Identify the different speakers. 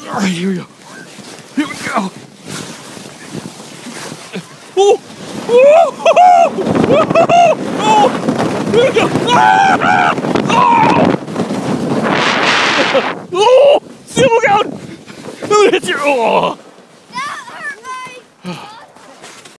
Speaker 1: All right, here we go. Here we go. Oh! Oh! Oh! Here we go. Ah! Oh! Oh! See him, look out! Look at you! Oh!